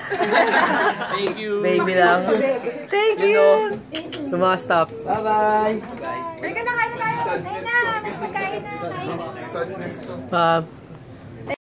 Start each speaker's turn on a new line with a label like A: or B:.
A: Thank you.
B: Baby lang. Thank you. To mga staff. Bye-bye.
C: Halika na, kain na tayo. Ayun na, mas magkain na.
B: Bye.